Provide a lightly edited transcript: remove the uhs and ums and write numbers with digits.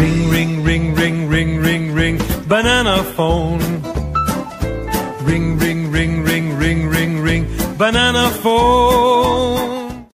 Ring, ring, ring, ring, ring, ring, ring, banana phone. Ring, ring, ring, ring, ring, ring, ring, banana phone.